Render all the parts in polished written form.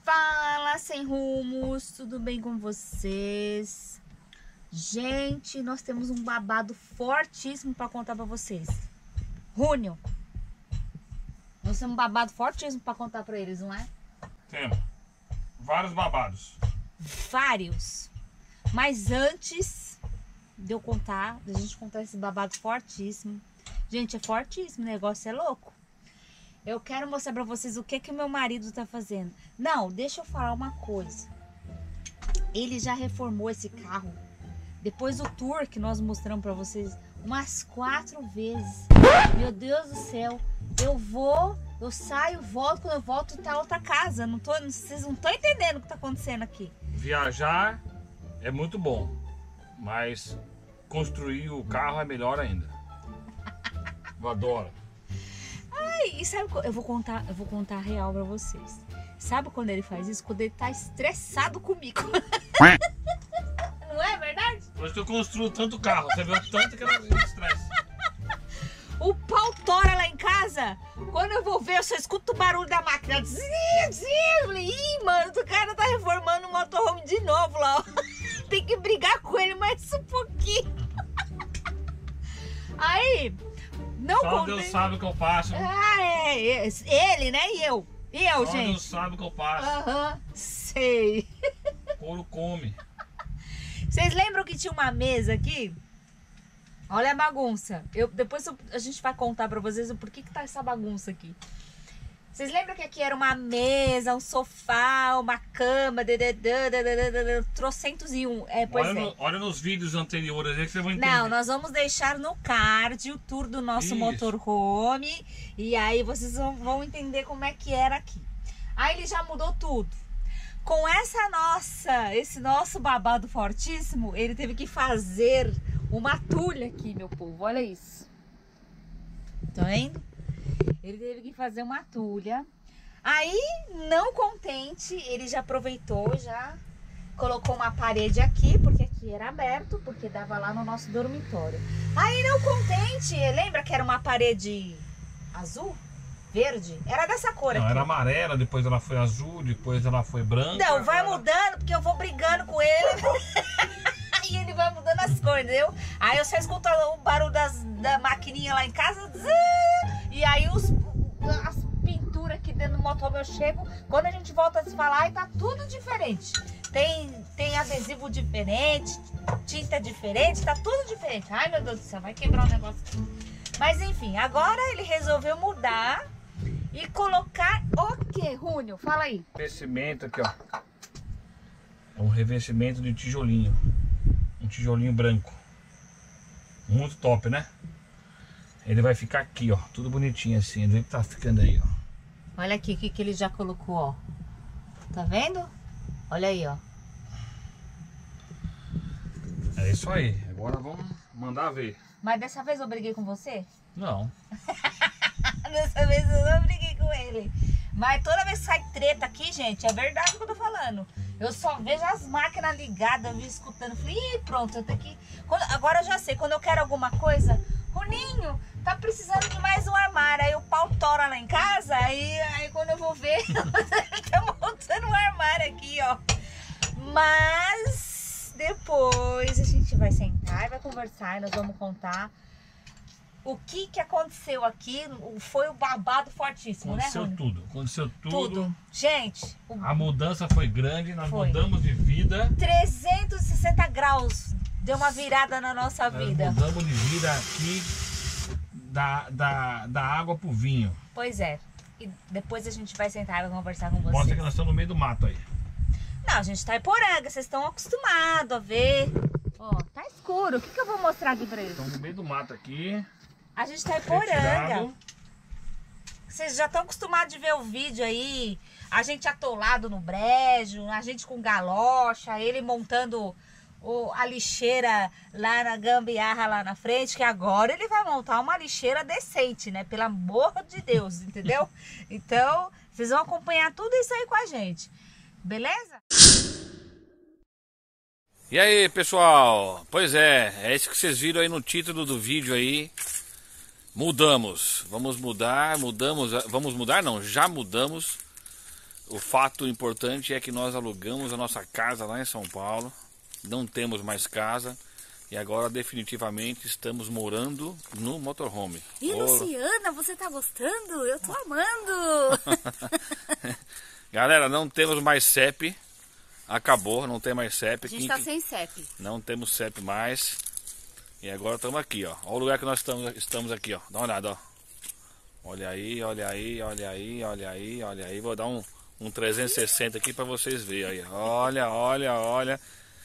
Fala, sem rumos, tudo bem com vocês? Gente, nós temos um babado fortíssimo para contar para vocês. Rúnio, nós temos um babado fortíssimo para contar para eles, não é? Temos vários babados. Vários. Mas antes de eu contar, da gente contar esse babado fortíssimo, gente, é fortíssimo, o negócio é louco. Eu quero mostrar pra vocês o que o meu marido tá fazendo. Não, deixa eu falar uma coisa. Ele já reformou esse carro. Depois do tour que nós mostramos pra vocês umas 4 vezes. Meu Deus do céu. Eu saio, volto. Quando eu volto tá outra casa. Vocês não estão entendendo o que tá acontecendo aqui. Viajar é muito bom, mas construir o carro é melhor ainda. Eu adoro. E sabe, eu vou contar a real pra vocês. Sabe quando ele faz isso? Quando ele tá estressado comigo. Não é verdade? Por isso que eu construo tanto carro. Você vê o tanto que ela estressa. O pau tora lá em casa. Quando eu vou ver, eu só escuto o barulho da máquina. Eu falei, ih, mano, o cara tá reformando o motorhome de novo lá, ó. Tem que brigar com ele mais um pouquinho. Aí... Não só contei. Deus sabe o que eu passo. Ah, é. Ele, né? E eu, só gente. Deus sabe o que eu passo. Aham, sei. Couro come. Vocês lembram que tinha uma mesa aqui? Olha a bagunça. Depois a gente vai contar pra vocês o porquê que tá essa bagunça aqui. Vocês lembram que aqui era uma mesa, um sofá, uma cama, trocentos e um. Olha nos vídeos anteriores aí que você vai entender. Não, nós vamos deixar no card o tour do nosso motorhome. E aí vocês vão entender como é que era aqui. Aí ele já mudou tudo. Com esse nosso babado fortíssimo, ele teve que fazer uma tulha aqui, meu povo. Olha isso. Tá vendo? Ele teve que fazer uma tulha. Aí, não contente, ele já aproveitou, já colocou uma parede aqui, porque aqui era aberto, porque dava lá no nosso dormitório. Aí, não contente, lembra que era uma parede azul? Verde? Era dessa cor aqui. Não, era amarela, depois ela foi azul, depois ela foi branca. Não, vai mudando, porque eu vou brigando com ele. E ele vai mudando as cores, entendeu? Aí eu só escuto o barulho da maquininha lá em casa. E aí as pinturas aqui dentro do motor eu chego. Quando a gente volta a se falar, tá tudo diferente. Tem adesivo diferente, tinta diferente, tá tudo diferente. Ai, meu Deus do céu, vai quebrar o negócio aqui. Mas enfim, agora ele resolveu mudar e colocar o que, Rúnio? Fala aí. Revestimento aqui, ó. É um revestimento de tijolinho. Um tijolinho branco. Muito top, né? Ele vai ficar aqui, ó. Tudo bonitinho assim. Do jeito que tá ficando aí, ó. Olha aqui o que ele já colocou, ó. Tá vendo? Olha aí, ó. É isso aí. Agora vamos mandar ver. Mas dessa vez eu briguei com você? Não. Dessa vez eu não briguei com ele. Mas toda vez que sai treta aqui, gente, é verdade o que eu tô falando. Eu só vejo as máquinas ligadas, eu vi escutando. Falei, ih, pronto, eu tenho que... Agora eu já sei, quando eu quero alguma coisa... Roninho, tá precisando de mais um armário. Aí o pau tora lá em casa, aí quando eu vou ver, tá montando um armário aqui, ó. Mas depois a gente vai sentar e vai conversar e nós vamos contar o que aconteceu aqui. Foi o babado fortíssimo, aconteceu, né, Rony? Aconteceu tudo. Gente, a mudança foi grande, nós mudamos de vida. 360 graus deu uma virada na nossa vida. Nós mudamos de vida aqui da água pro vinho. Pois é. E depois a gente vai sentar e conversar com vocês. Mostra que nós estamos no meio do mato aí. Não, a gente tá em Poranga, vocês estão acostumados a ver. Ó, tá escuro. O que eu vou mostrar aqui pra eles? Estamos no meio do mato aqui. A gente tá em Poranga. Vocês já estão acostumados de ver o vídeo aí. A gente atolado no brejo, a gente com galocha, ele montando a lixeira lá na gambiarra lá na frente, que agora ele vai montar uma lixeira decente, né? Pelo amor de Deus, entendeu? Então, vocês vão acompanhar tudo isso aí com a gente. Beleza? E aí, pessoal? Pois é isso que vocês viram aí no título do vídeo aí. Mudamos. Vamos mudar não, já mudamos o fato importante é que nós alugamos a nossa casa lá em São Paulo, não temos mais casa e agora definitivamente estamos morando no motorhome. E Luciana, você tá gostando? Eu tô amando! Galera, não temos mais CEP, acabou, não tem mais CEP. A gente tá sem CEP. Não temos CEP mais e agora estamos aqui, ó. Olha o lugar que nós estamos aqui, ó. Dá uma olhada, ó. Olha aí, olha aí, olha aí, olha aí, olha aí. Vou dar um 360 aqui para vocês verem aí. Olha, olha, olha.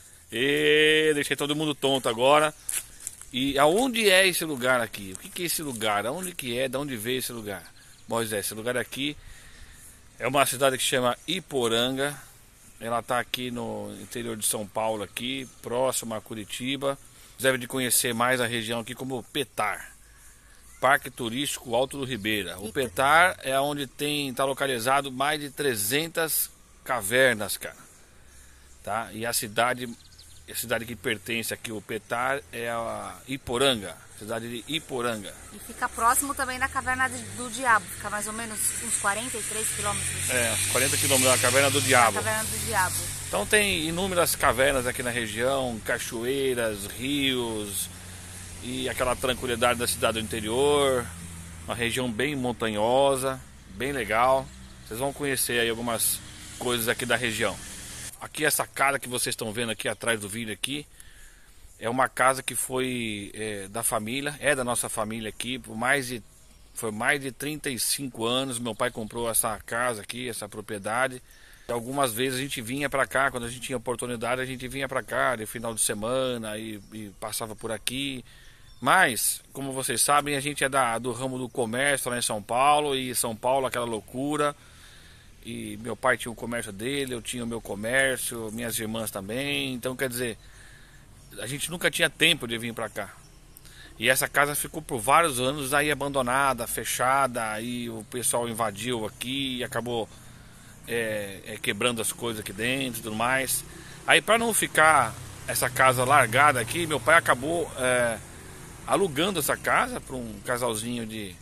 E deixei todo mundo tonto agora. E aonde é esse lugar aqui? O que é esse lugar? Aonde que é? De onde veio esse lugar? Pois é, esse lugar aqui é uma cidade que chama Iporanga. Ela está aqui no interior de São Paulo, aqui, próximo a Curitiba. Você deve de conhecer mais a região aqui como Petar. Parque Turístico Alto do Ribeira. O Petar é onde está localizado mais de 300 cavernas, cara. Tá? E a cidade que pertence aqui, o Petar, é a Iporanga, cidade de Iporanga. E fica próximo também da Caverna do Diabo, fica mais ou menos uns 43 quilômetros. É, uns 40 quilômetros da Caverna do Diabo. Caverna do Diabo. Então tem inúmeras cavernas aqui na região, cachoeiras, rios e aquela tranquilidade da cidade do interior. Uma região bem montanhosa, bem legal. Vocês vão conhecer aí algumas coisas aqui da região. Aqui essa casa que vocês estão vendo aqui atrás do vídeo aqui é uma casa que foi da família, é da nossa família aqui, foi mais de 35 anos. Meu pai comprou essa casa aqui, essa propriedade. Algumas vezes a gente vinha para cá, quando a gente tinha oportunidade, a gente vinha para cá de final de semana e passava por aqui. Mas, como vocês sabem, a gente é do ramo do comércio lá em São Paulo, e São Paulo aquela loucura. E meu pai tinha o comércio dele, eu tinha o meu comércio, minhas irmãs também. Então, quer dizer, a gente nunca tinha tempo de vir para cá. E essa casa ficou por vários anos aí abandonada, fechada. Aí o pessoal invadiu aqui e acabou quebrando as coisas aqui dentro e tudo mais. Aí, para não ficar essa casa largada aqui, meu pai acabou alugando essa casa para um casalzinho de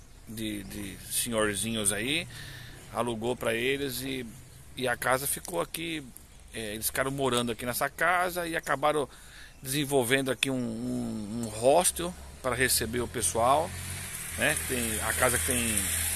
senhorzinhos aí. Alugou para eles e a casa ficou aqui. Eles ficaram morando aqui nessa casa e acabaram desenvolvendo aqui um hostel para receber o pessoal, né? A casa tem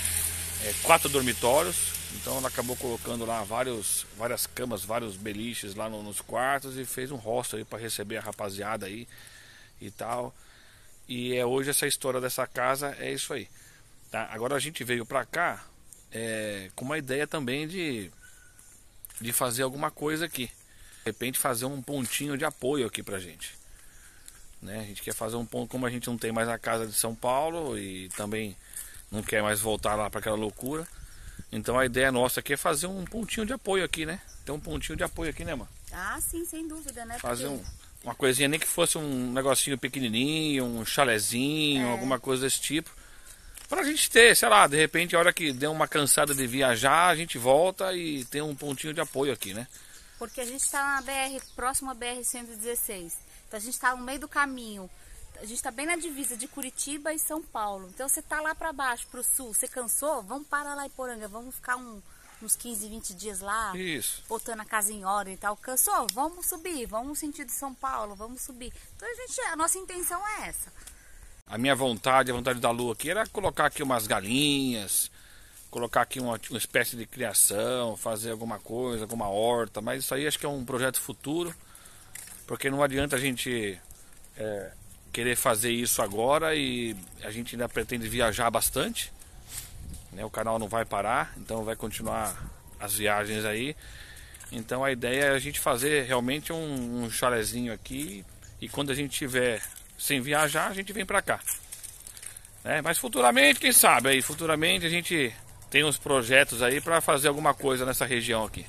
4 dormitórios, então ela acabou colocando lá várias camas, vários beliches lá nos quartos e fez um hostel para receber a rapaziada aí e tal. E hoje essa história dessa casa é isso aí, tá? Agora a gente veio para cá com uma ideia também de fazer alguma coisa aqui. De repente fazer um pontinho de apoio aqui pra gente, né? A gente quer fazer um ponto, como a gente não tem mais a casa de São Paulo e também não quer mais voltar lá para aquela loucura. Então a ideia nossa aqui é fazer um pontinho de apoio aqui, né? Tem um pontinho de apoio aqui, né, mano? Ah, sim, sem dúvida, né? Fazer uma coisinha, nem que fosse um negocinho pequenininho, um chalezinho, alguma coisa desse tipo. Pra gente ter, sei lá, de repente a hora que der uma cansada de viajar, a gente volta e tem um pontinho de apoio aqui, né? Porque a gente está na BR, próximo à BR-116. Então a gente está no meio do caminho. A gente está bem na divisa de Curitiba e São Paulo. Então você tá lá para baixo, pro sul. Você cansou? Vamos parar lá em Iporanga. Vamos ficar uns 15, 20 dias lá. Isso. Botando a casa em ordem e tal. Cansou? Vamos subir. Vamos no sentido de São Paulo. Vamos subir. Então a nossa intenção é essa. A minha vontade, a vontade da Lu aqui era colocar aqui umas galinhas, colocar aqui uma espécie de criação, fazer alguma coisa, alguma horta, mas isso aí acho que é um projeto futuro, porque não adianta a gente querer fazer isso agora e a gente ainda pretende viajar bastante, né? O canal não vai parar, então vai continuar as viagens aí. Então a ideia é a gente fazer realmente um chalezinho aqui e quando a gente tiver sem viajar, a gente vem pra cá, né? Mas futuramente, quem sabe aí, futuramente a gente tem uns projetos aí pra fazer alguma coisa nessa região aqui,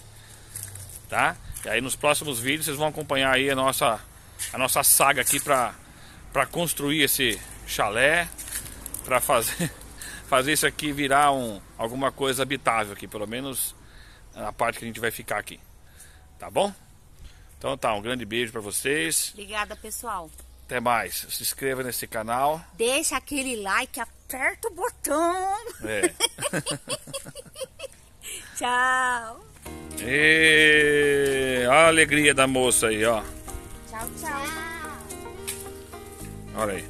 tá? E aí nos próximos vídeos vocês vão acompanhar aí a nossa saga aqui pra construir esse chalé, pra fazer isso aqui virar alguma coisa habitável aqui, pelo menos a parte que a gente vai ficar aqui, tá bom? Então tá, um grande beijo pra vocês. Obrigada, pessoal. Até mais. Se inscreva nesse canal. Deixa aquele like, aperta o botão. Tchau. Olha a alegria da moça aí, ó. Tchau, tchau. Olha aí.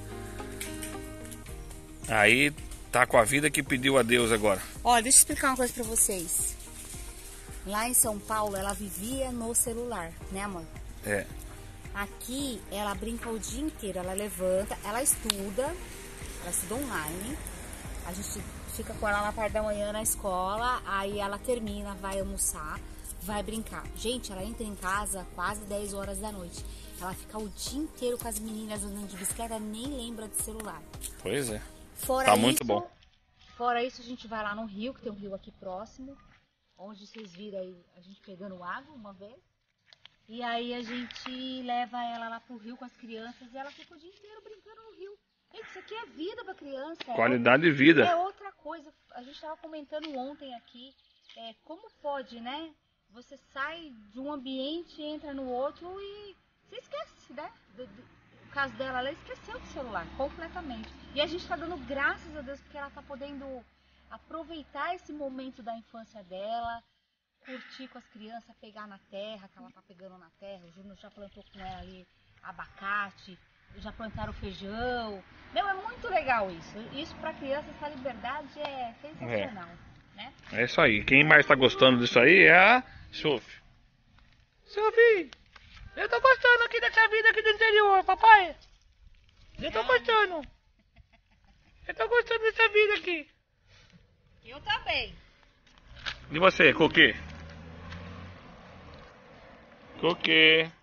Aí tá com a vida que pediu a Deus agora. Olha, deixa eu explicar uma coisa pra vocês. Lá em São Paulo, ela vivia no celular, né, amor? É. Aqui, ela brinca o dia inteiro. Ela levanta, ela estuda online. A gente fica com ela na parte da manhã na escola. Aí ela termina, vai almoçar, vai brincar. Gente, ela entra em casa quase 10 horas da noite. Ela fica o dia inteiro com as meninas andando de bicicleta, nem lembra de celular. Pois é. Fora Tá isso, muito bom. Fora isso, a gente vai lá no rio, que tem um rio aqui próximo. Onde vocês viram aí a gente pegando água uma vez. E aí a gente leva ela lá pro rio com as crianças e ela fica o dia inteiro brincando no rio. Gente, isso aqui é vida pra criança. Qualidade de vida. É outra coisa. A gente tava comentando ontem aqui, como pode, né? Você sai de um ambiente, entra no outro e você esquece, né? O caso dela, ela esqueceu do celular completamente. E a gente tá dando graças a Deus porque ela tá podendo aproveitar esse momento da infância dela, curtir com as crianças, pegar na terra, que ela tá pegando na terra. O Júnior já plantou com ela ali abacate, já plantaram feijão. Meu, é muito legal isso. Isso pra criança, essa liberdade é sensacional, né? É isso aí. Quem mais tá gostando disso aí é a Sophie. Sophie, eu tô gostando aqui dessa vida aqui do interior, papai. Eu tô gostando. Eu tô gostando dessa vida aqui. Eu também. E você, Cookie? Cookie.